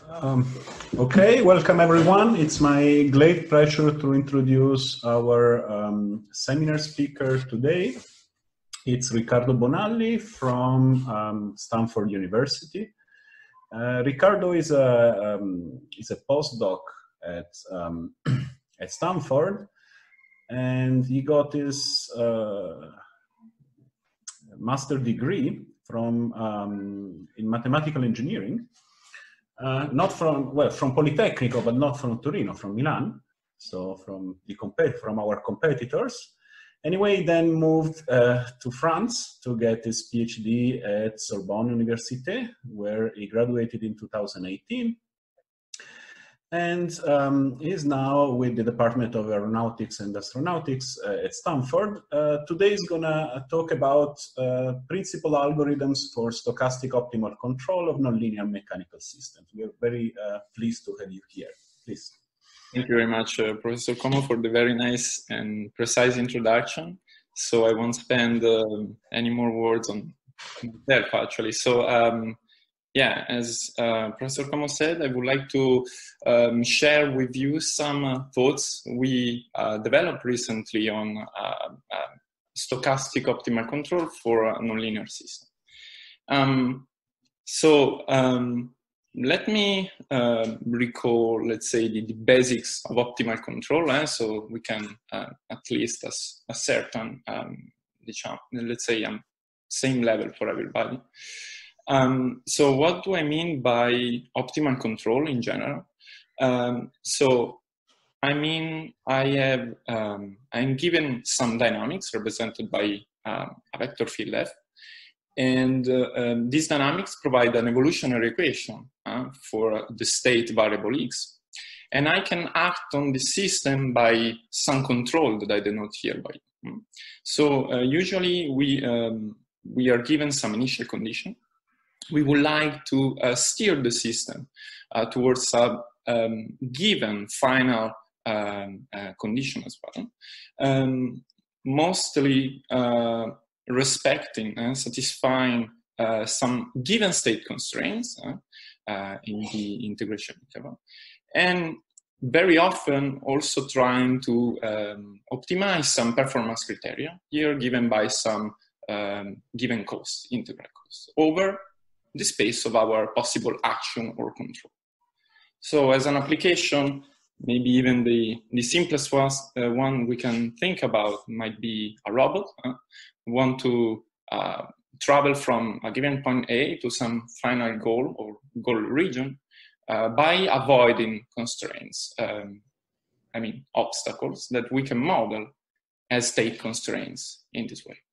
Um, okay, welcome everyone. It's my great pleasure to introduce our seminar speaker today. It's Riccardo Bonalli from Stanford University. Riccardo is a postdoc at at Stanford, and he got his master degree from in mathematical engineering. Not from Politecnico, but not from Torino, from Milan. So from our competitors. Anyway, then moved to France to get his PhD at Sorbonne Université, where he graduated in 2018. And he's now with the Department of Aeronautics and Astronautics at Stanford. Today he's gonna talk about principal algorithms for stochastic optimal control of nonlinear mechanical systems. We're very pleased to have you here. Please. Thank you very much, Professor Como, for the very nice and precise introduction. So I won't spend any more words on myself, actually. So yeah, as Professor Como said, I would like to share with you some thoughts we developed recently on stochastic optimal control for a nonlinear system. Let me recall, let's say, the basics of optimal control, so we can at least ascertain let's say, same level for everybody. So what do I mean by optimal control in general? So I mean, I'm given some dynamics represented by a vector field F, and these dynamics provide an evolutionary equation for the state variable X. And I can act on the system by some control that I denote here by. So usually we are given some initial condition. We would like to steer the system towards a given final condition as well, mostly respecting and satisfying some given state constraints in the integration interval, and very often also trying to optimize some performance criteria here given by some given cost, integral cost, over the space of our possible action or control. So as an application, maybe even the simplest one we can think about might be a robot. We want to travel from a given point A to some final goal or goal region by avoiding constraints, obstacles that we can model as state constraints in this way.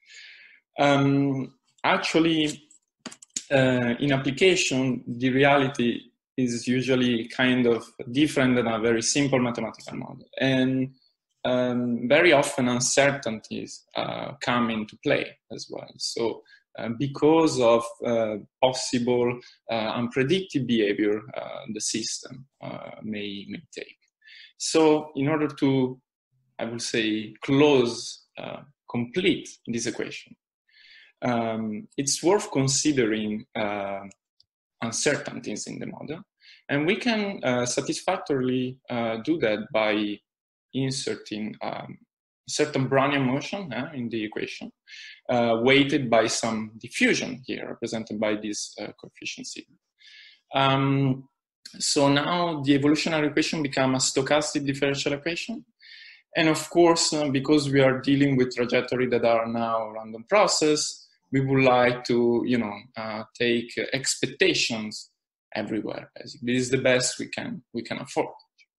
Actually, in application, the reality is usually kind of different than a very simple mathematical model. And very often uncertainties come into play as well. So because of possible unpredicted behavior the system may take. So in order to, I would say, complete this equation, it's worth considering uncertainties in the model. And we can satisfactorily do that by inserting certain Brownian motion in the equation, weighted by some diffusion here, represented by this coefficient sigma. So now the evolutionary equation becomes a stochastic differential equation. And of course, because we are dealing with trajectory that are now random process, we would like to, take expectations everywhere. Basically, this is the best we can afford.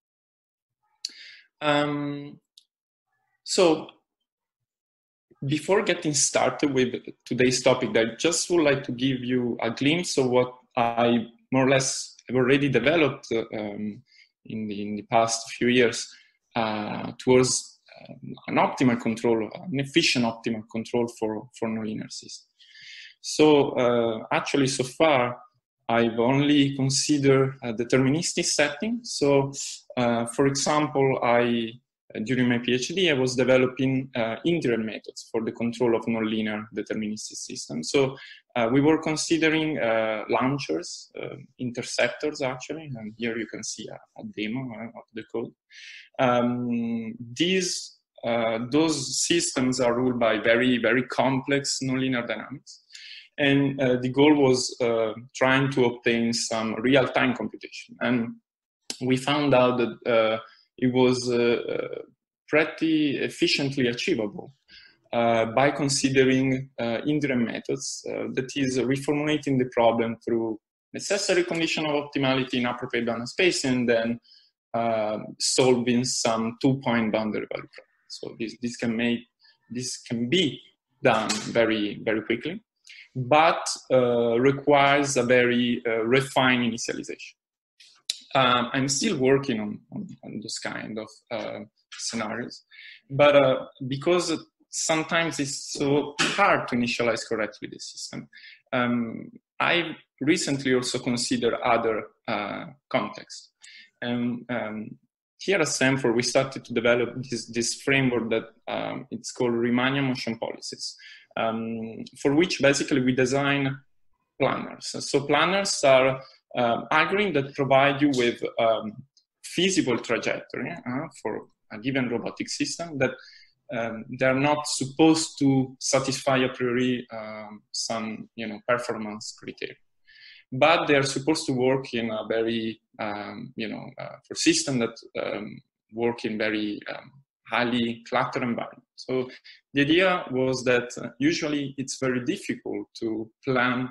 So, before getting started with today's topic, I just would like to give you a glimpse of what I more or less have already developed in the past few years towards an optimal control, an efficient optimal control for nonlinear systems. So actually, so far, I've only considered a deterministic setting. So, for example, I during my PhD, I was developing indirect methods for the control of nonlinear deterministic systems. So we were considering launchers, interceptors actually, and here you can see a demo of the code. Those systems are ruled by very, very complex nonlinear dynamics. And the goal was trying to obtain some real-time computation. And we found out that it was pretty efficiently achievable by considering indirect methods, that is, reformulating the problem through necessary condition of optimality in appropriate boundary space, and then solving some two-point boundary value problem. So this can be done very, very quickly, but requires a very refined initialization. I'm still working on those kind of scenarios, but because sometimes it's so hard to initialize correctly the system, I recently also considered other contexts. Here at Stanford, we started to develop this framework that it's called Riemannian motion policies, for which basically we design planners. So planners are algorithms that provide you with feasible trajectory for a given robotic system that they're not supposed to satisfy a priori some performance criteria, but they're supposed to work in a very for system that work in very highly cluttered environment. So the idea was that usually it's very difficult to plan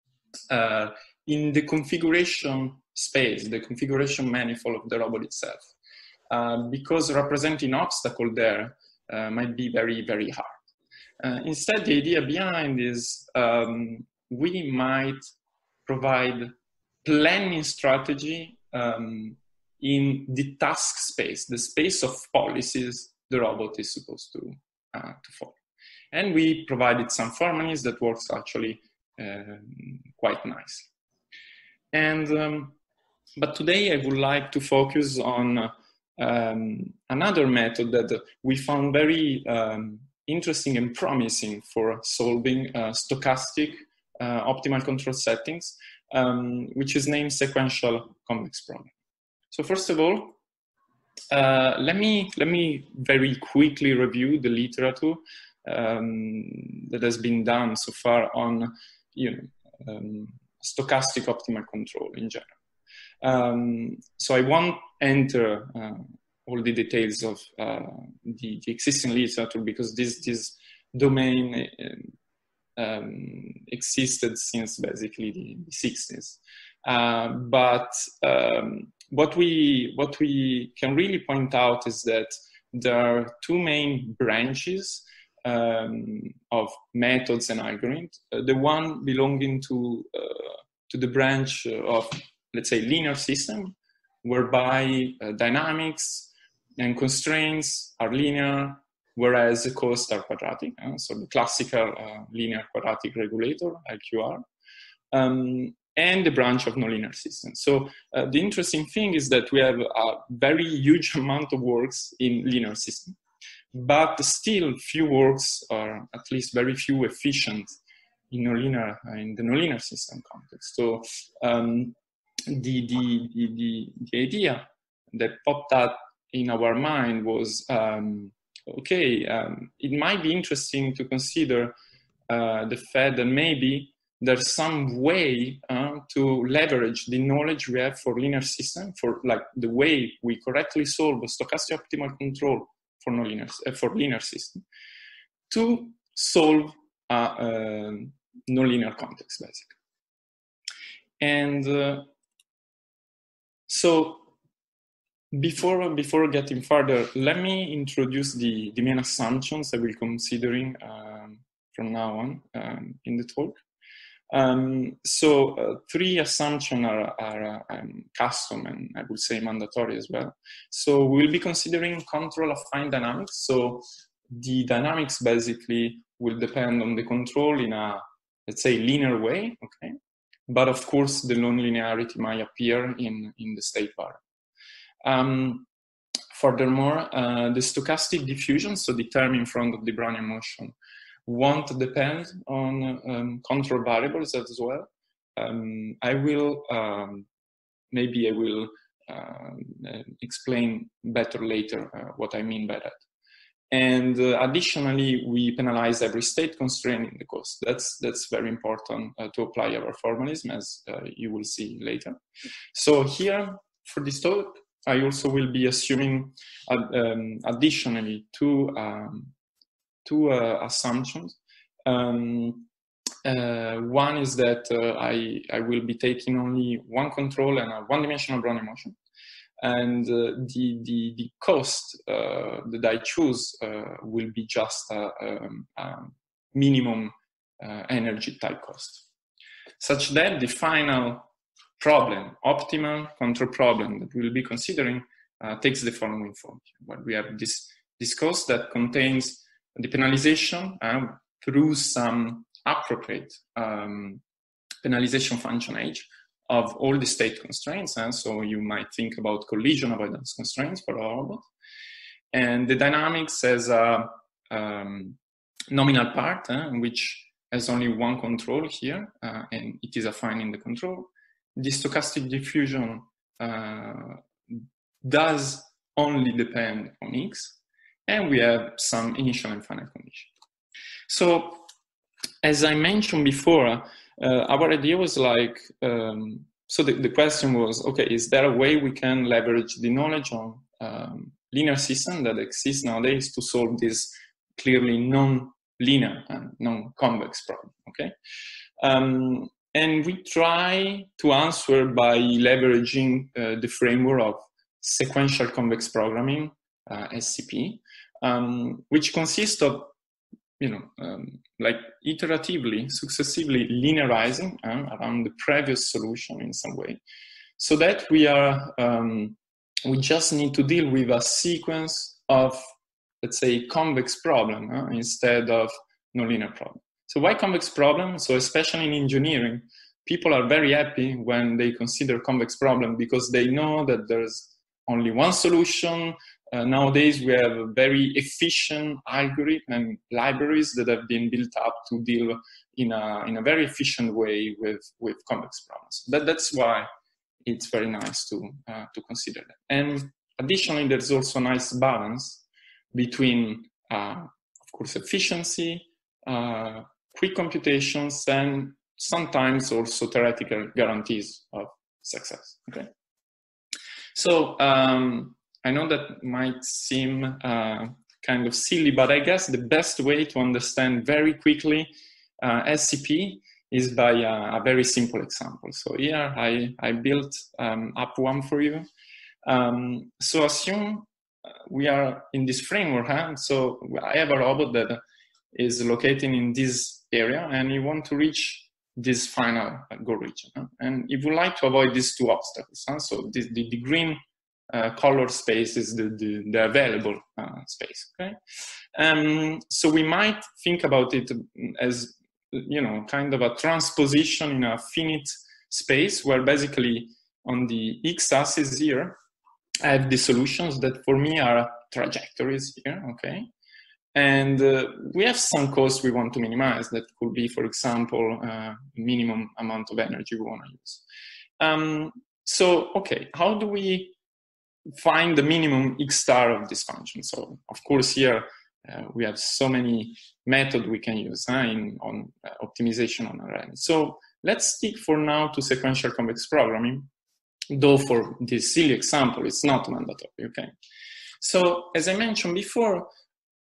in the configuration space, the configuration manifold of the robot itself, because representing obstacle there might be very, very hard. Instead, the idea behind is we might provide planning strategy in the task space, the space of policies the robot is supposed to follow. And we provided some formulas that works actually quite nicely. And but today I would like to focus on another method that we found very interesting and promising for solving stochastic optimal control settings, which is named sequential convex problem. So first of all, let me very quickly review the literature that has been done so far on stochastic optimal control in general. So I won't enter all the details of the existing literature because this domain existed since basically the 60s. But what we can really point out is that there are two main branches of methods and algorithms. The one belonging to the branch of, let's say, linear system, whereby dynamics and constraints are linear, whereas the costs are quadratic. So the classical linear quadratic regulator, LQR, and the branch of nonlinear systems. So the interesting thing is that we have a very huge amount of works in linear system, but still few works, or at least very few, efficient in the nonlinear system context. So the idea that popped up in our mind was, it might be interesting to consider the fact that maybe there's some way to leverage the knowledge we have for linear system, for like the way we correctly solve a stochastic optimal control for linear system, to solve a nonlinear context, basically. And so before getting further, let me introduce the main assumptions that we're considering from now on in the talk. Three assumptions are custom and I would say mandatory as well. So we'll be considering control affine dynamics. So the dynamics basically will depend on the control in a, let's say, linear way, okay? But of course, the nonlinearity might appear in the state variable. Furthermore, the stochastic diffusion, so the term in front of the Brownian motion, won't depend on control variables as well. Maybe I will explain better later what I mean by that. And additionally, we penalize every state constraint in the cost. That's very important to apply our formalism, as you will see later. So here, for this talk, I also will be assuming additionally two assumptions. One is that I will be taking only one control and a one-dimensional Brownian motion. And the cost that I choose will be just a minimum energy type cost, such that the final problem, optimal control problem that we'll be considering takes the following form. Where we have this cost that contains the penalization through some appropriate penalization function H of all the state constraints. And so you might think about collision avoidance constraints for a robot. And the dynamics as a nominal part, which has only one control here, and it is affine in the control. The stochastic diffusion does only depend on X, and we have some initial and final condition. So, as I mentioned before, our idea was like, so the question was, okay, is there a way we can leverage the knowledge on linear system that exists nowadays to solve this clearly non-linear and non-convex problem, okay? And we try to answer by leveraging the framework of sequential convex programming, SCP, which consists of, like iteratively, successively linearizing around the previous solution in some way, so that we just need to deal with a sequence of, let's say, convex problem instead of nonlinear problem. So why convex problem? So especially in engineering, people are very happy when they consider convex problem because they know that there's only one solution. Nowadays, we have a very efficient algorithm and libraries that have been built up to deal in a very efficient way with convex problems. That's why it's very nice to consider that. And additionally, there's also a nice balance between, of course, efficiency, quick computations, and sometimes also theoretical guarantees of success. Okay. So I know that might seem kind of silly, but I guess the best way to understand very quickly SCP is by a very simple example. So here I built up one for you. So assume we are in this framework. So I have a robot that is located in this area, and you want to reach this final goal region. And you would like to avoid these two obstacles. So the green color space is the available space. Okay. So we might think about it as, kind of a transposition in a finite space where basically on the x-axis here, I have the solutions that for me are trajectories here, okay? And we have some costs we want to minimize. That could be, for example, minimum amount of energy we want to use. So, okay, how do we find the minimum x star of this function? So, of course, here we have so many methods we can use on optimization on our end. So let's stick for now to sequential convex programming, though for this silly example, it's not mandatory, okay? So as I mentioned before,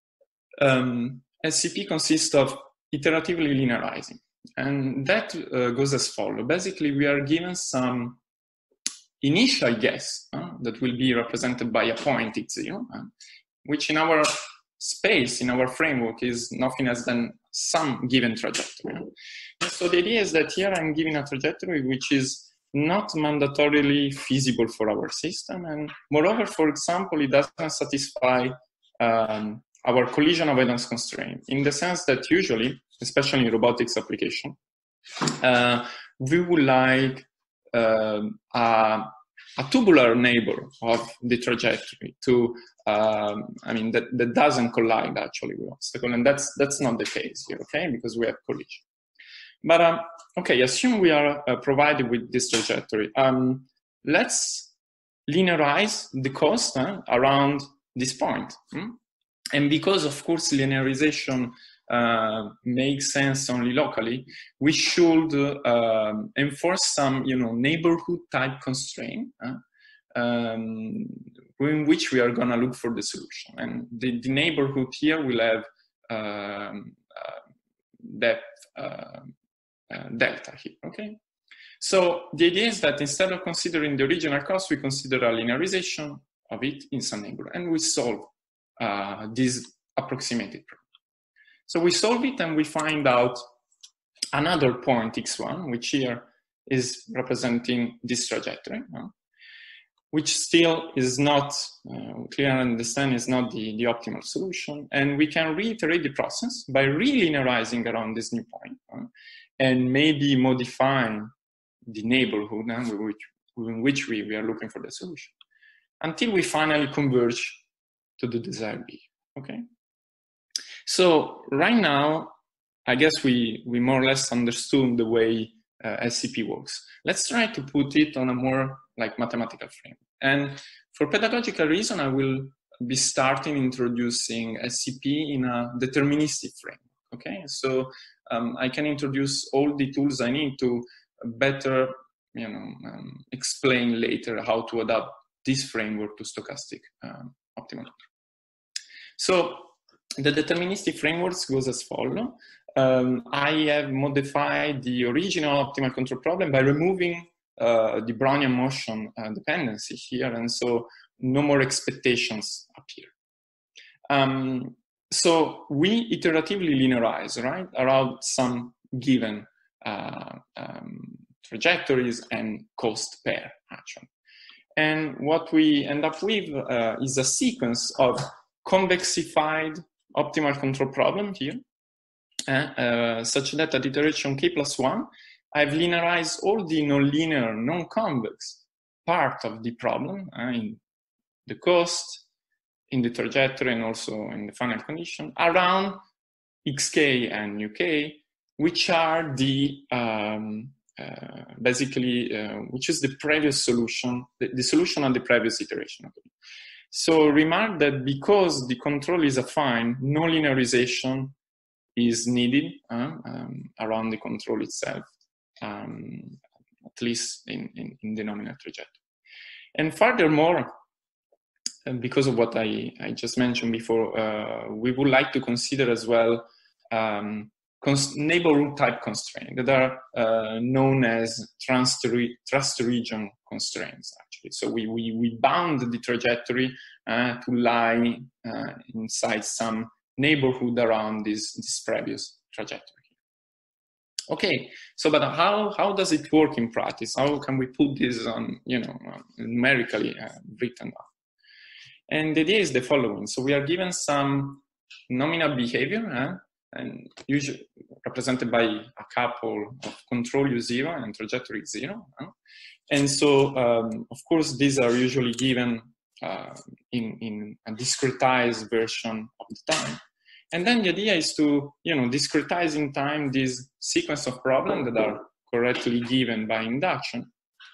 SCP consists of iteratively linearizing, and that goes as follows. Basically, we are given some initial guess that will be represented by a point x0, which in our space, in our framework, is nothing else than some given trajectory. And so the idea is that here I'm giving a trajectory which is not mandatorily feasible for our system, and moreover, for example, it doesn't satisfy our collision avoidance constraint, in the sense that usually, especially in robotics application, we would like a a tubular neighbor of the trajectory to, that doesn't collide actually with obstacle, and that's not the case here, okay, because we have collision. But okay, assume we are provided with this trajectory. Let's linearize the cost around this point. And because, of course, linearization makes sense only locally, we should enforce some, neighborhood type constraint in which we are going to look for the solution. And the neighborhood here will have depth delta here, okay? So the idea is that instead of considering the original cost, we consider a linearization of it in some neighborhood, and we solve this approximated problem. So we solve it and we find out another point x1, which here is representing this trajectory, which still is not clear and understand is not the optimal solution. And we can reiterate the process by relinearizing around this new point and maybe modifying the neighborhood in which we are looking for the solution until we finally converge to the desired behavior, okay? So right now, I guess we more or less understood the way SCP works. Let's try to put it on a more like mathematical frame. And for pedagogical reason, I will be starting introducing SCP in a deterministic frame, okay? So I can introduce all the tools I need to better, explain later how to adapt this framework to stochastic optimal control. So the deterministic framework goes as follows. I have modified the original optimal control problem by removing the Brownian motion dependency here, and so no more expectations appear. So we iteratively linearize, right, around some given trajectories and cost pair, actually. And what we end up with is a sequence of convexified optimal control problem here, such that at iteration k+1, I've linearized all the nonlinear, non-convex part of the problem in the cost, in the trajectory, and also in the final condition around xk and uk, which are the which is the previous solution, the solution on the previous iteration. Okay. So remark that because the control is affine, no linearization is needed around the control itself, at least in the nominal trajectory. And furthermore, because of what I just mentioned before, we would like to consider as well neighborhood type constraints that are known as trust region constraints, actually. So we bound the trajectory to lie inside some neighborhood around this previous trajectory. Okay, so but how does it work in practice? How can we put this on, numerically written down? And the idea is the following. So we are given some nominal behavior, and usually represented by a couple of control U0 and trajectory 0. And so, of course, these are usually given in a discretized version of the time. And then the idea is to, discretize in time this sequence of problems that are correctly given by induction.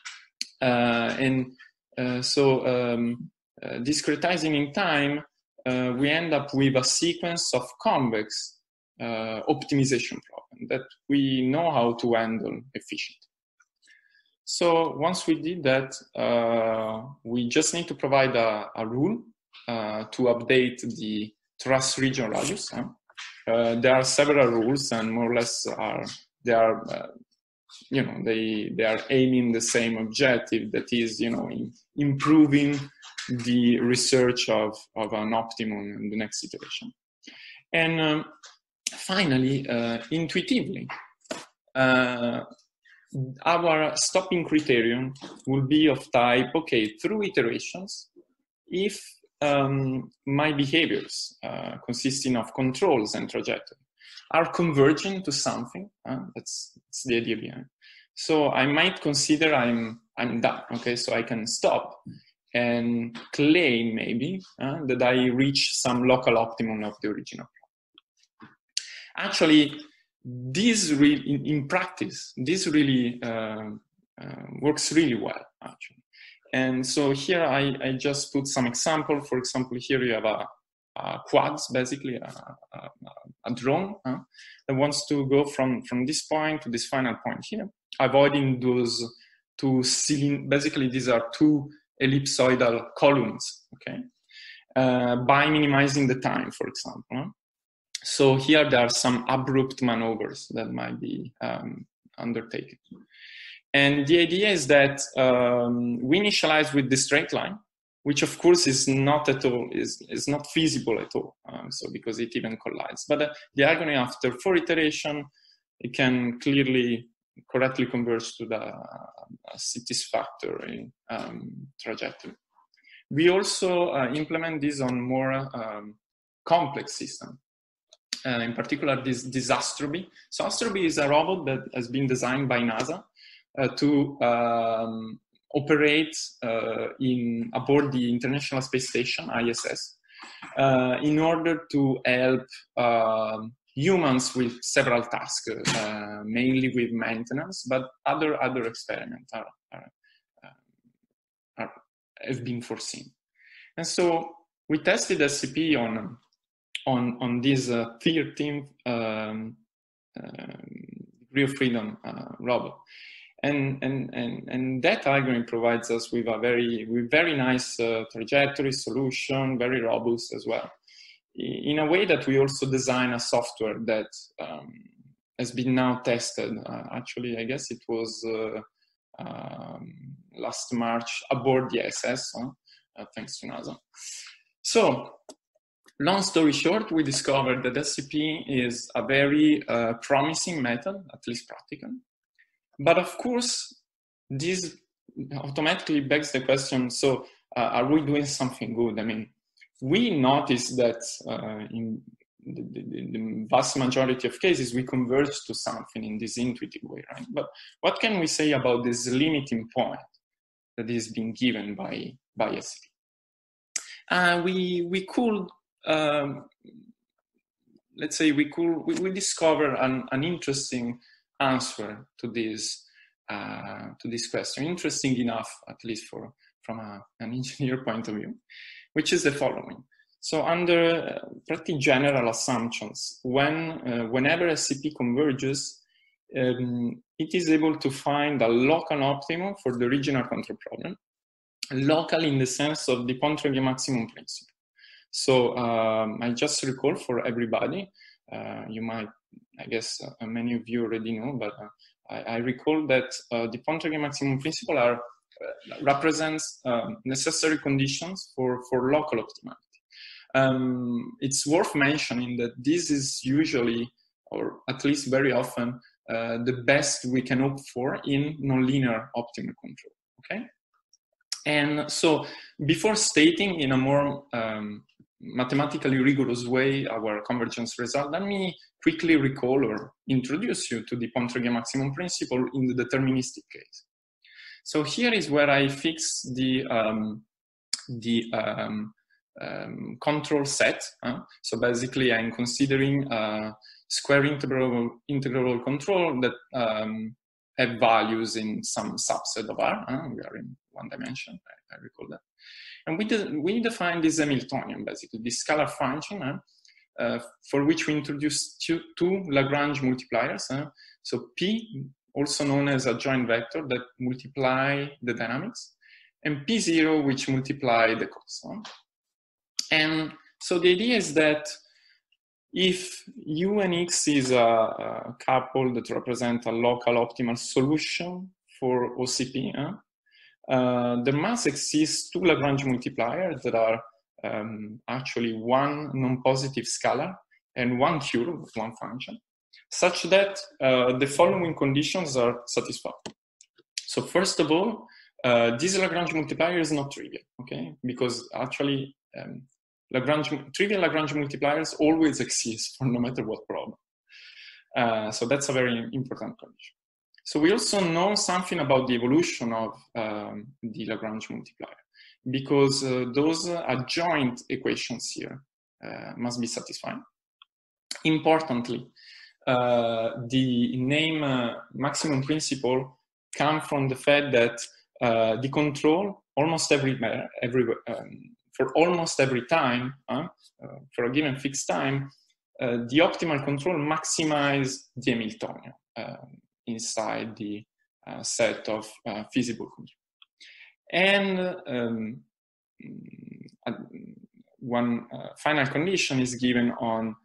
Discretizing in time, we end up with a sequence of convex optimization problem that we know how to handle efficiently. So once we did that, we just need to provide a rule to update the trust region radius. There are several rules, and more or less they are aiming the same objective, that is, improving the research of an optimum in the next iteration. And finally, intuitively, our stopping criterion will be of type, okay, through iterations, if my behaviors consisting of controls and trajectory are converging to something, that's the idea behind. So I might consider I'm I'm done. Okay, so I can stop and claim maybe that I reach some local optimum of the original problem. Actually, this really, in practice, this really works really well, actually. And so here I just put some example. For example, here you have a quads, basically a drone that wants to go from this point to this final point here, avoiding those two basically these are two ellipsoidal columns, okay, by minimizing the time, for example. So here there are some abrupt maneuvers that might be undertaken. And the idea is that we initialize with the straight line, which of course is not at all, is not feasible at all. So because it even collides. But the algorithm, after 4 iterations, it can correctly converge to the satisfactory trajectory. We also implement this on more complex systems. In particular, this Astrobi. So Astrobi is a robot that has been designed by NASA to operate aboard the International Space Station, ISS, in order to help humans with several tasks, mainly with maintenance, but other experiments have been foreseen. And so we tested SCP on this 13th degree of freedom robot. And that algorithm provides us with a very nice trajectory solution, very robust as well. In a way that we also design a software that has been now tested. Actually, I guess it was last March aboard the ISS, thanks to NASA. So, long story short, we discovered that SCP is a very promising method, at least practical. But of course, this automatically begs the question, so are we doing something good? I mean, we noticed that in the vast majority of cases, we converge to something in this intuitive way, right? But what can we say about this limiting point that is being given by SCP? We could, let's say, we discover an interesting answer to this question, interesting enough, at least from an engineer point of view, which is the following. So under pretty general assumptions, whenever SCP converges, it is able to find a local optimum for the original control problem, local in the sense of the Pontryagin maximum principle. So I just recall for everybody, you might, I guess many of you already know, but I recall that the Pontryagin maximum principle represents necessary conditions for local optimality. It's worth mentioning that this is usually, or at least very often, the best we can hope for in nonlinear optimal control, okay? And so before stating in a more mathematically rigorous way our convergence result, let me quickly recall or introduce you to the Pontryagin maximum principle in the deterministic case. So here is where I fix the control set. So basically I'm considering square integrable control that have values in some subset of R. We are in one dimension, I recall that. And we define this Hamiltonian, basically, this scalar function, for which we introduce two Lagrange multipliers. So P, also known as a joint vector that multiply the dynamics, and P0, which multiply the cost. And so the idea is that if U and X is a couple that represent a local optimal solution for OCP, there must exist two Lagrange multipliers that are actually one non-positive scalar and one curve, one function, such that the following conditions are satisfied. So first of all, this Lagrange multiplier is not trivial, okay? Because actually trivial Lagrange multipliers always exist for no matter what problem. So that's a very important condition. So we also know something about the evolution of the Lagrange multiplier, because those adjoint equations here must be satisfied. Importantly, the name maximum principle comes from the fact that the control almost for almost every time, for a given fixed time, the optimal control maximizes the Hamiltonian inside the set of feasible control. And one final condition is given on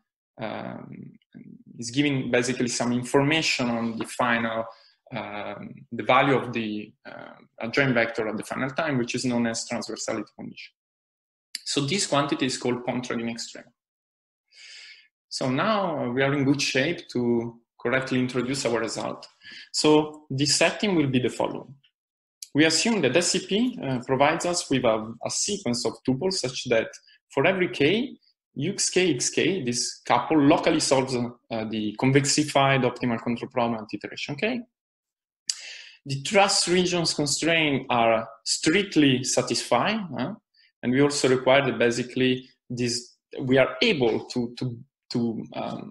is giving basically some information on the final the value of the adjoint vector at the final time, which is known as transversality condition. So this quantity is called Pontryagin extremum. So now we are in good shape to correctly introduce our result. So the setting will be the following. We assume that SCP provides us with a sequence of tuples such that for every k, UXK, XK, this couple locally solves the convexified optimal control problem at iteration k. The trust regions constraints are strictly satisfied, and we also require that basically we are able to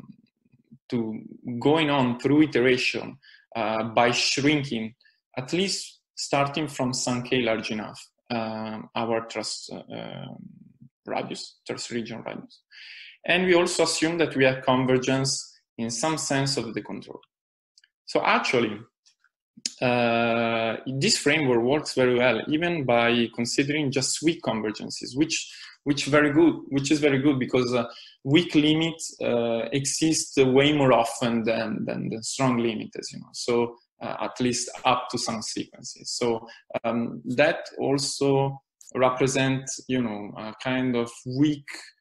going on through iteration by shrinking, at least starting from some k large enough, our trust region radius. And we also assume that we have convergence in some sense of the control. So actually, this framework works very well, even by considering just weak convergences, which is very good because weak limits exist way more often than the strong limit, as you know. So at least up to some sequences. So that also represents, a kind of weak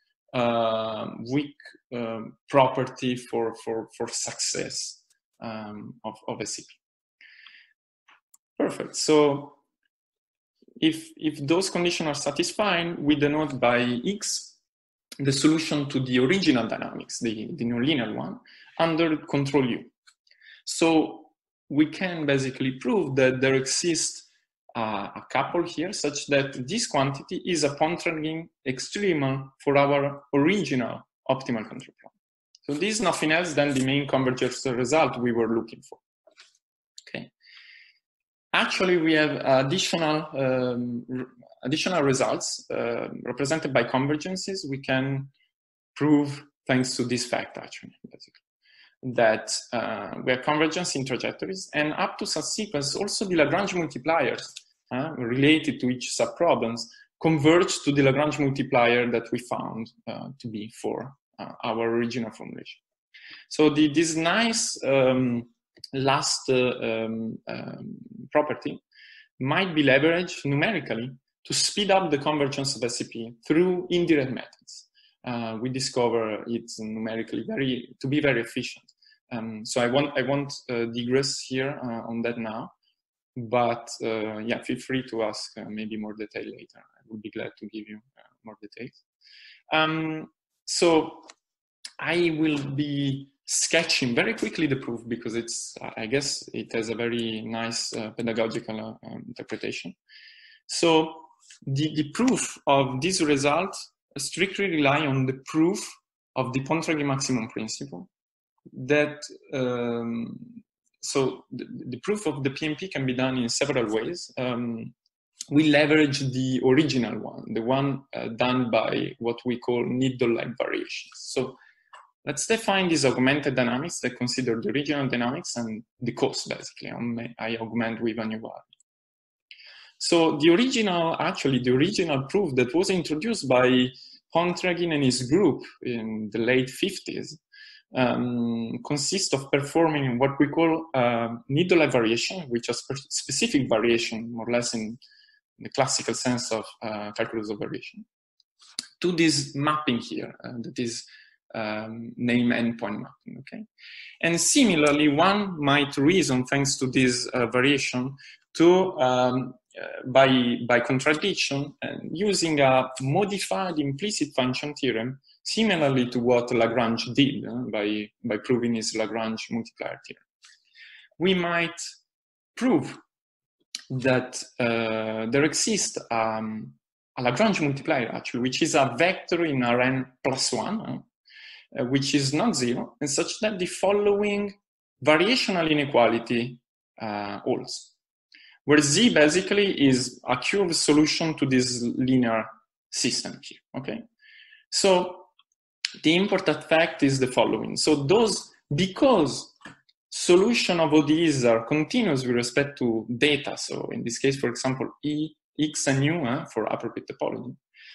property for success of SCP. Perfect. So if those conditions are satisfied, we denote by X the solution to the original dynamics, the nonlinear one, under control U. So we can basically prove that there exists a couple here such that this quantity is a Pontryagin extremum for our original optimal control problem. So this is nothing else than the main convergence result we were looking for. Okay. Actually, we have additional results represented by convergences. We can prove, thanks to this fact, actually, basically, that we have convergence in trajectories, and up to subsequence, also the Lagrange multipliers related to each subproblems converge to the Lagrange multiplier that we found to be for our original formulation. So this nice last property might be leveraged numerically to speed up the convergence of SCP through indirect methods. We discover it's numerically to be very efficient. So I won't digress here on that now, but yeah, feel free to ask maybe more detail later. I would be glad to give you more details. So I will be sketching very quickly the proof because I guess it has a very nice pedagogical interpretation. So the proof of this result strictly rely on the proof of the Pontryagin maximum principle. That so the proof of the PMP can be done in several ways. We leverage the original one, the one done by what we call needle-like variations. So let's define these augmented dynamics that consider the original dynamics and the cost, basically. I augment with a new value. So the original proof that was introduced by Pontryagin and his group in the late 50s consists of performing what we call needle-like variation, which is specific variation, more or less in the classical sense of calculus of variation, to this mapping here, that is name endpoint mapping, okay? And similarly, one might reason, thanks to this variation, to by contradiction, using a modified implicit function theorem, similarly to what Lagrange did by proving his Lagrange multiplier we might prove that there exists a Lagrange multiplier, actually, which is a vector in Rn plus 1, which is not zero, and such that the following variational inequality holds, where Z basically is a curved solution to this linear system here, okay? So the important fact is the following. So because solution of ODEs are continuous with respect to data, so in this case, for example, E, X, and U for appropriate topology,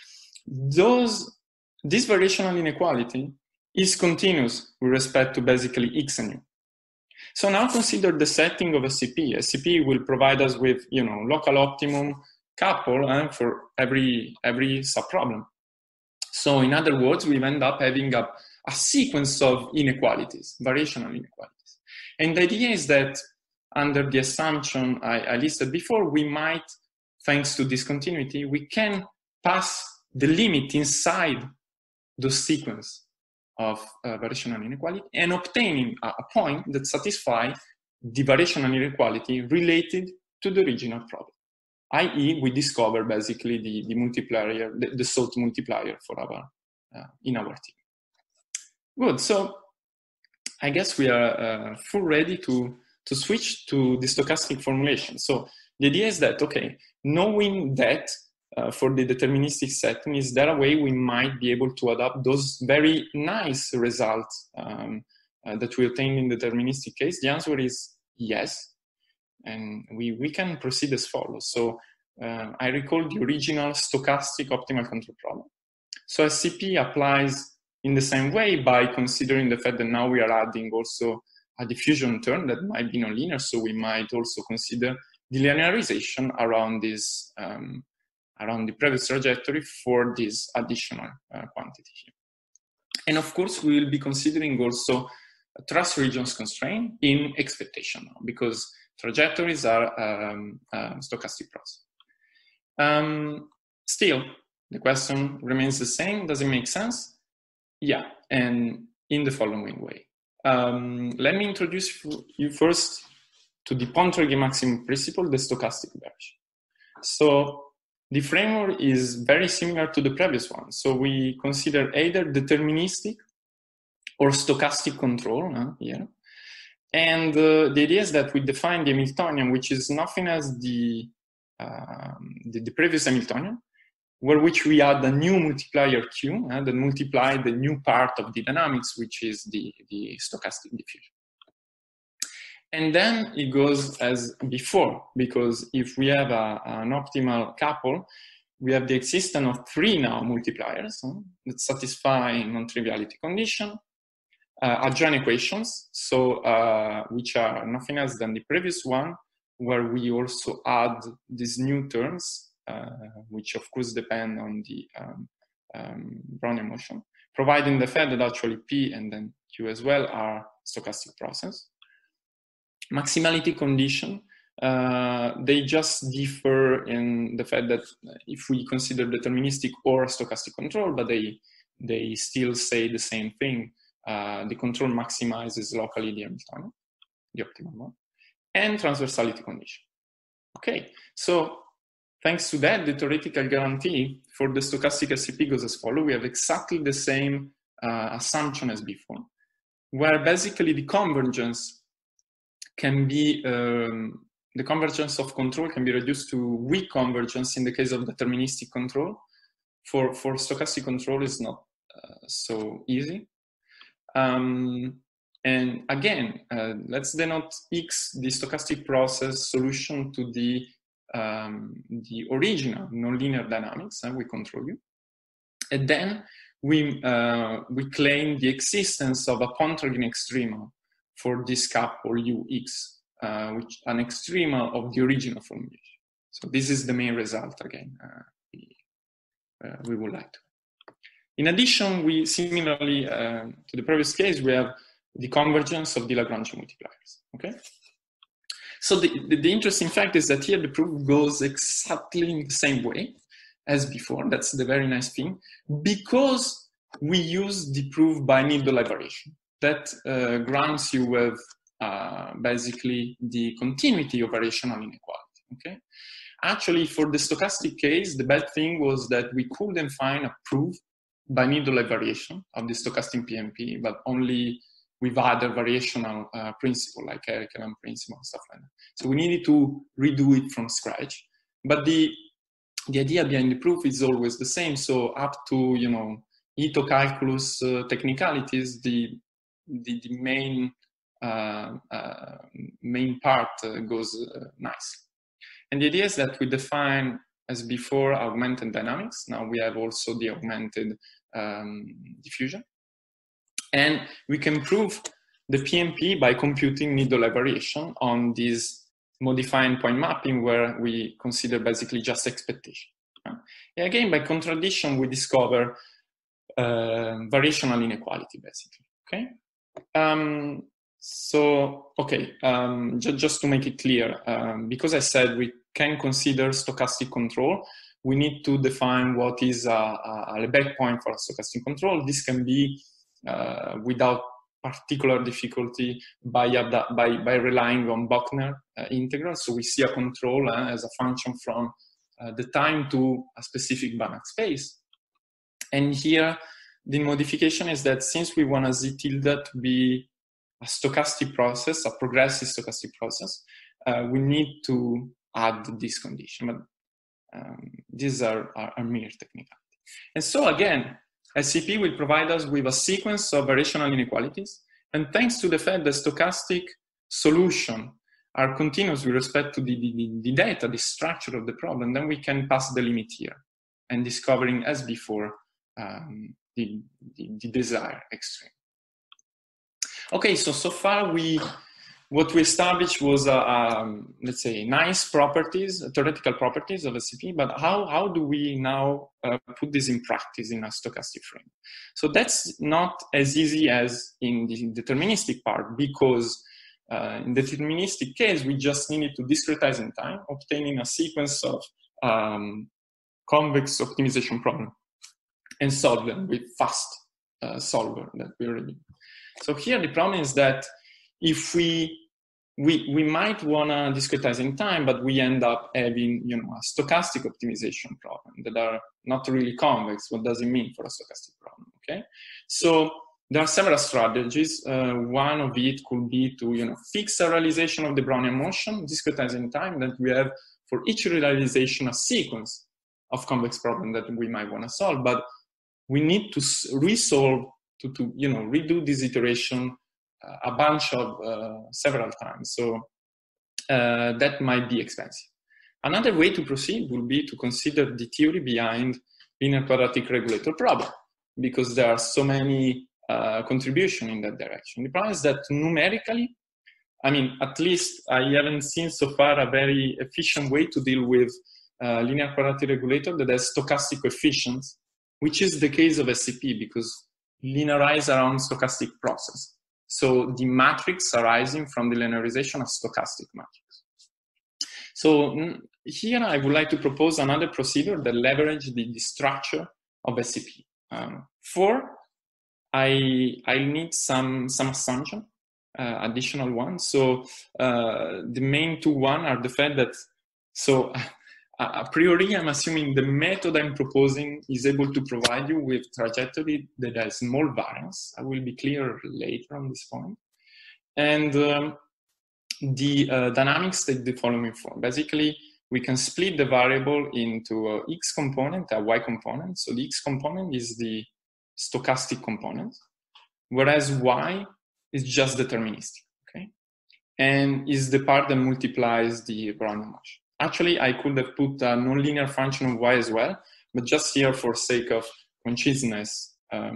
this variational inequality is continuous with respect to basically X and U. So now consider the setting of SCP. SCP will provide us with, local optimum couple for every subproblem. So in other words, we end up having a sequence of inequalities, variational inequalities. And the idea is that under the assumption I listed before, we might, thanks to discontinuity, we can pass the limit inside the sequence of variational inequality and obtaining a point that satisfies the variational inequality related to the original problem. I.e., we discover basically the multiplier, the sought multiplier for in our team. Good. So I guess we are full ready to switch to the stochastic formulation. So the idea is that, okay, knowing that for the deterministic setting, is there a way we might be able to adopt those very nice results that we obtained in the deterministic case? The answer is yes. And we can proceed as follows. So I recall the original stochastic optimal control problem. So SCP applies in the same way by considering the fact that now we are adding also a diffusion term that might be nonlinear. So we might also consider the linearization around this, around the previous trajectory for this additional quantity here. And of course, we will be considering also truss regions constraint in expectation, because trajectories are stochastic process. Still, the question remains the same. Does it make sense? Yeah, and in the following way. Let me introduce you first to the Pontrögy maximum principle, the stochastic version. So the framework is very similar to the previous one. So we consider either deterministic or stochastic control here. And the idea is that we define the Hamiltonian, which is nothing as the previous Hamiltonian, where which we add a new multiplier Q that multiply the new part of the dynamics, which is the stochastic diffusion. And then it goes as before, because if we have an optimal couple, we have the existence of 3 now multipliers that satisfy non-triviality condition, adjoint equations, so which are nothing else than the previous one, where we also add these new terms, which of course depend on the Brownian motion, providing the fact that actually P and then Q as well are stochastic process. Maximality condition, they just differ in the fact that if we consider deterministic or stochastic control, but they still say the same thing. The control maximizes locally the Hamiltonian, the optimal one, and transversality condition. Okay, so thanks to that, the theoretical guarantee for the stochastic SCP goes as follows. We have exactly the same assumption as before, where basically the convergence can be, the convergence of control can be reduced to weak convergence in the case of deterministic control. For stochastic control, it's not so easy. And again, let's denote X, the stochastic process solution to the original nonlinear dynamics, we control U. And then we claim the existence of a Pontrögy extremal for this couple UX, which an extremal of the original formulation. So this is the main result again we would like to. In addition, we similarly to the previous case, we have the convergence of the Lagrange multipliers. Okay. So the interesting fact is that here the proof goes exactly in the same way as before. That's the very nice thing, because we use the proof by needle liberation. That grants you with basically the continuity of variational inequality. Okay. Actually, for the stochastic case, the bad thing was that we couldn't find a proof by middle variation of the stochastic PMP, but only with other variational principle, like Kerkeland principle and stuff like that. So we needed to redo it from scratch. But the idea behind the proof is always the same. So up to, you know, Ito calculus technicalities, the main part goes nice. And the idea is that we define, as before, augmented dynamics. Now we have also the augmented diffusion. And we can prove the PMP by computing middle variation on this modifying point mapping where we consider basically just expectation. And again, by contradiction, we discover variational inequality, basically. Okay. Just to make it clear, because I said we can consider stochastic control, we need to define what is a Lebesgue point for a stochastic control. This can be without particular difficulty by relying on Buchner integrals. So we see a control as a function from the time to a specific Banach space. And here, the modification is that since we want a Z tilde to be a stochastic process, a progressive stochastic process, we need to add this condition. But these are mere technicality. And so again, SCP will provide us with a sequence of variational inequalities. And thanks to the fact that stochastic solutions are continuous with respect to the data, the structure of the problem, then we can pass the limit here and discovering, as before, the desired extreme. Okay, so far what we established was, let's say, nice properties, theoretical properties of SCP, but how do we now put this in practice in a stochastic frame? So that's not as easy as in the deterministic part, because in the deterministic case, we just needed to discretize in time, obtaining a sequence of convex optimization problem and solve them with fast solver that we already. So here the problem is that if we might want to discretize in time, but we end up having, you know, a stochastic optimization problem that are not really convex. What does it mean for a stochastic problem? Okay, so there are several strategies. One of it could be to, you know, fix a realization of the Brownian motion, discretize in time, that we have for each realization a sequence of convex problem that we might want to solve, but we need to resolve to you know, redo this iteration a bunch of several times. So that might be expensive. Another way to proceed would be to consider the theory behind linear quadratic regulator problem, because there are so many contributions in that direction. The problem is that numerically, I mean, at least I haven't seen so far a very efficient way to deal with linear quadratic regulator that has stochastic coefficients, which is the case of SCP, because linearize around stochastic process. So the matrix arising from the linearization of stochastic matrix. So here I would like to propose another procedure that leverages the structure of SCP. I need some assumption, additional one. So the main two are the fact that, so a priori, I'm assuming the method I'm proposing is able to provide you with trajectory that has small variance. I will be clear later on this point. And the dynamics take the following form. Basically, we can split the variable into a x component, a y component. So the x component is the stochastic component, whereas y is just deterministic, okay? And is the part that multiplies the Brownian motion. Actually, I could have put a nonlinear function of y as well, but just here for sake of conciseness,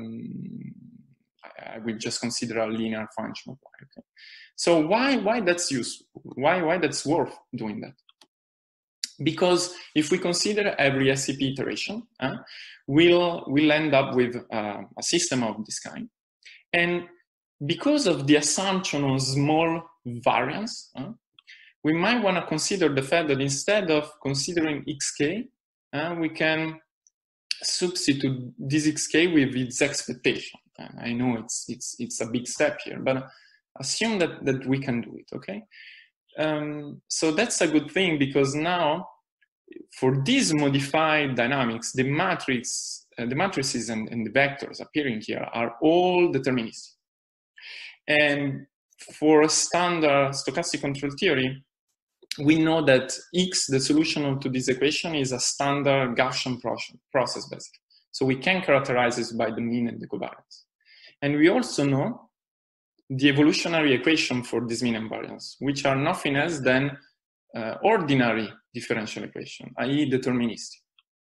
I will just consider a linear function of y. Okay? So why that's useful? Why that's worth doing that? Because if we consider every SCP iteration, we'll end up with a system of this kind. And because of the assumption of small variance, we might want to consider the fact that instead of considering xk, we can substitute this xk with its expectation. I know it's a big step here, but assume that we can do it, okay? So that's a good thing, because now for these modified dynamics, the matrices and the vectors appearing here are all deterministic. And for standard stochastic control theory, we know that X, the solution to this equation, is a standard Gaussian process, basically. So we can characterize this by the mean and the covariance. And we also know the evolutionary equation for this mean and variance, which are nothing else than ordinary differential equation, i.e. deterministic.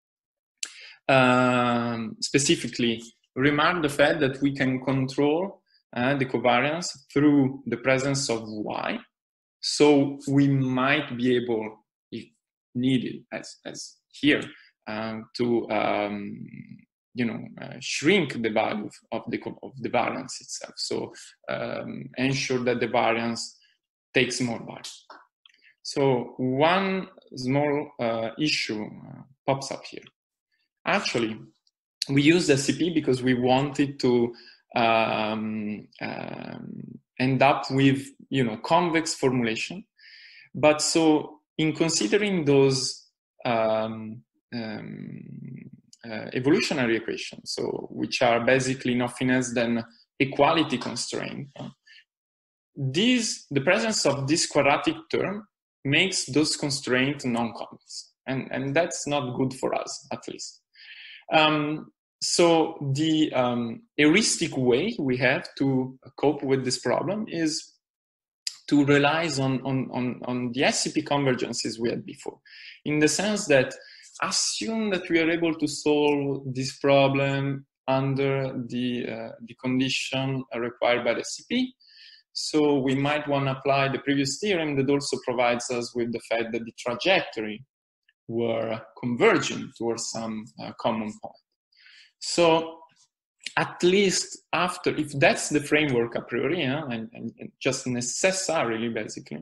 Specifically, remark the fact that we can control the covariance through the presence of Y. So we might be able, if needed, as here, to shrink the value of the variance itself. So ensure that the variance takes more value. So one small issue pops up here. Actually, we used SCP because we wanted to end up with convex formulation. But so in considering those evolutionary equations, so which are basically nothing else than equality constraint, the presence of this quadratic term makes those constraints non-convex, and that's not good for us, at least. So the heuristic way we have to cope with this problem is to rely on the SCP convergences we had before, in the sense that assume that we are able to solve this problem under the condition required by the SCP. So we might want to apply the previous theorem that also provides us with the fact that the trajectory were converging towards some common point. So at least after, if that's the framework a priori, and just necessarily, basically,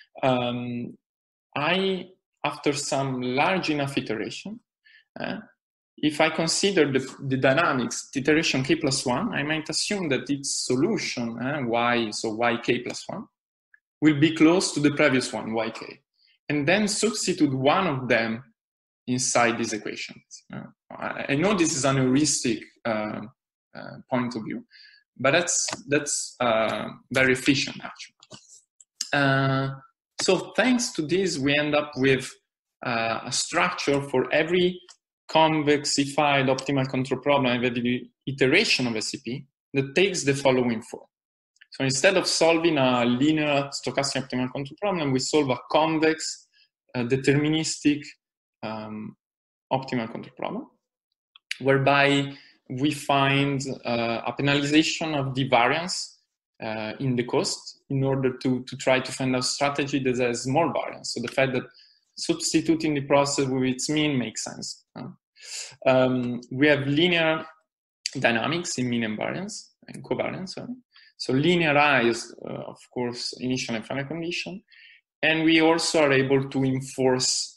after some large enough iteration, if I consider the dynamics, the iteration k plus 1, I might assume that its solution, y, so yk plus 1, will be close to the previous one, yk. And then substitute one of them inside these equations. I know this is an heuristic point of view, but that's very efficient, actually. So thanks to this, we end up with a structure for every convexified optimal control problem, every iteration of SCP, that takes the following form. So instead of solving a linear stochastic optimal control problem, we solve a convex, deterministic optimal control problem, whereby we find a penalization of the variance in the cost in order to try to find a strategy that has more variance. So the fact that substituting the process with its mean makes sense. We have linear dynamics in mean and variance and covariance. So linearize, of course, initial and final condition. And we also are able to enforce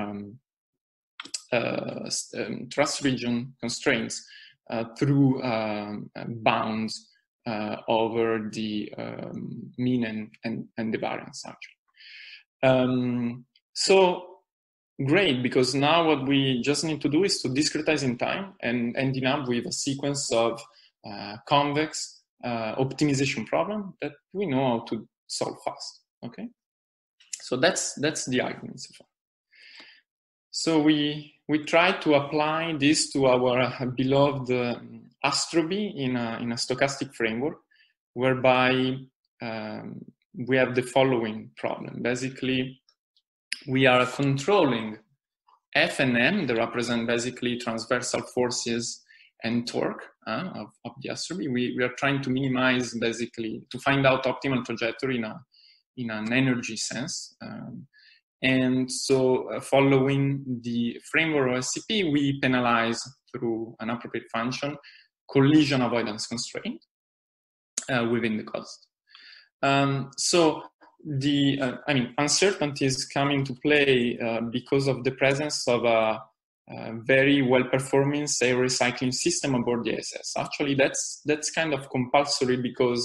trust region constraints through bounds over the mean and the variance, actually. So great, because now what we just need to do is to discretize in time and ending up with a sequence of convex optimization problem that we know how to solve fast, okay? So that's the argument so far. So we try to apply this to our beloved Astrobi in a stochastic framework, whereby we have the following problem. Basically, we are controlling F and M that represent basically transversal forces and torque of the Astrobi. We are trying to minimize, basically, to find out optimal trajectory in an energy sense. And so following the framework of SCP, we penalize through an appropriate function collision avoidance constraint within the cost. So the uncertainty is coming to play because of the presence of a very well-performing recycling system aboard the ISS. Actually, that's kind of compulsory because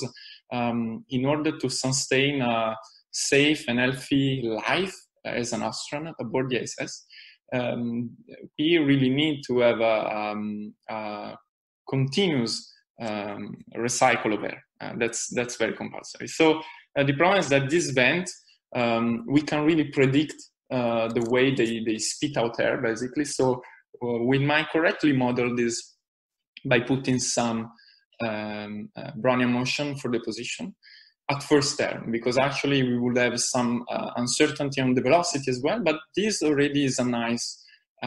in order to sustain a safe and healthy life as an astronaut aboard the ISS, we really need to have a continuous recycle of air. That's very compulsory. So the problem is that this vent, we can really predict the way they spit out air, basically. So we might correctly model this by putting some Brownian motion for deposition at first term, because actually we would have some uncertainty on the velocity as well. But this already is a nice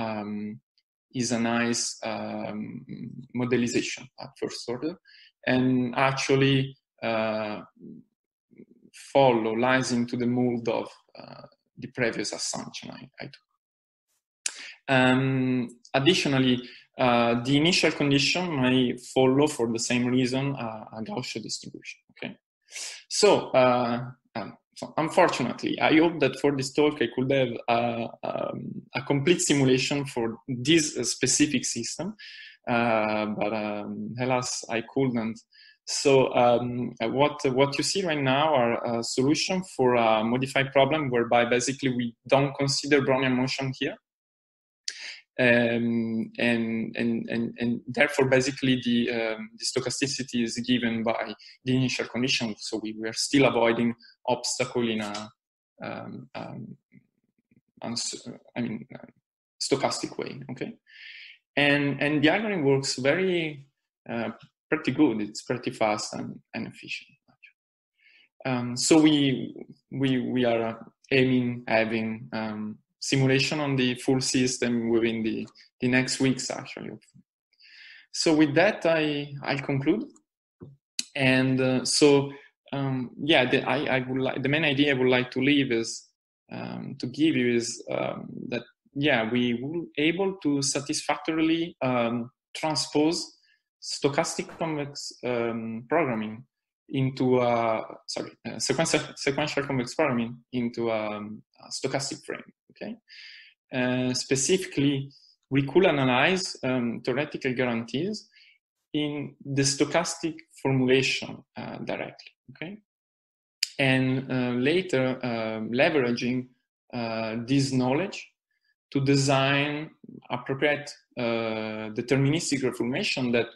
modelization at first order, and actually lies into the mold of the previous assumption I took. Additionally, the initial condition may follow, for the same reason, a Gaussian distribution. Okay, so unfortunately, I hope that for this talk I could have a complete simulation for this specific system, but alas, I couldn't. So what you see right now are a solution for a modified problem whereby basically we don't consider Brownian motion here. And therefore, basically, the stochasticity is given by the initial condition. So we are still avoiding obstacle in a, stochastic way. Okay, and the algorithm works very pretty good. It's pretty fast and efficient. So we are aiming having simulation on the full system within the next weeks, actually. So with that, I conclude. And yeah, the main idea I would like to leave is to give you is that yeah, we will able to satisfactorily transpose stochastic convex programming into sequential convex programming into a stochastic frame. Okay, specifically, we could analyze theoretical guarantees in the stochastic formulation directly. Okay, and later leveraging this knowledge to design appropriate deterministic reformation that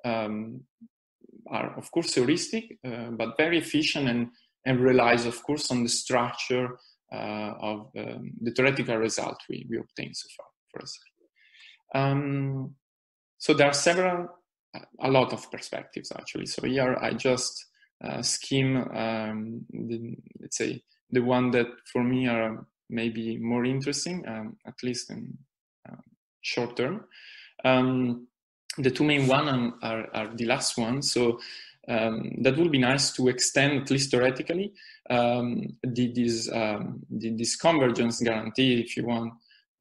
are, of course, heuristic, but very efficient and relies, of course, on the structure of the theoretical result we obtained so far for us. So there are a lot of perspectives, actually. So here I just skim, let's say, the one that for me are maybe more interesting, at least in short term. The two main ones are the last one. So that would be nice to extend, at least theoretically, this convergence guarantee, if you want,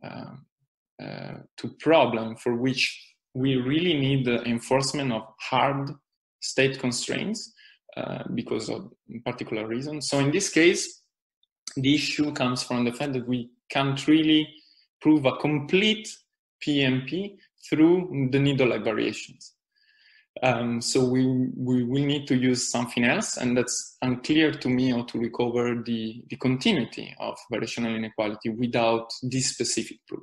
to problem for which we really need the enforcement of hard state constraints because of particular reasons. So in this case, the issue comes from the fact that we can't really prove a complete PMP through the needle-like variations. So we will need to use something else, and that's unclear to me how to recover the continuity of variational inequality without this specific proof.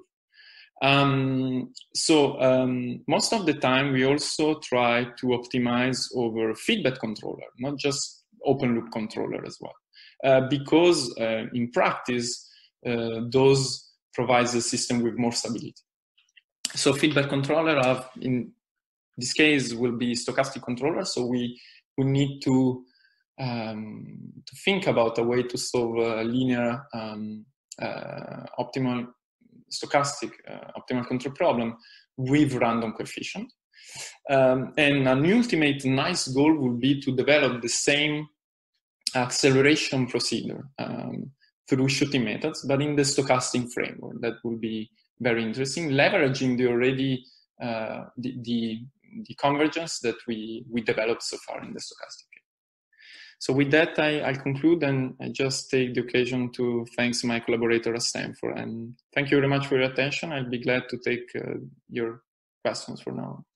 Most of the time we also try to optimize over feedback controller, not just open loop controller as well, because in practice those provides the system with more stability. So feedback controller in this case will be stochastic controller. So we need to think about a way to solve a linear optimal stochastic optimal control problem with random coefficient. And an ultimate nice goal would be to develop the same acceleration procedure through shooting methods, but in the stochastic framework. That will be very interesting, leveraging the already the convergence that we developed so far in the stochastic. So with that, I'll conclude, and I just take the occasion to thank my collaborator at Stanford. And thank you very much for your attention. I'll be glad to take your questions for now.